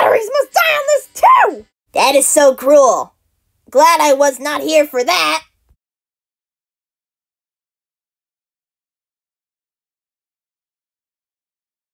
batteries must die on this too! That is so cruel. Glad I was not here for that.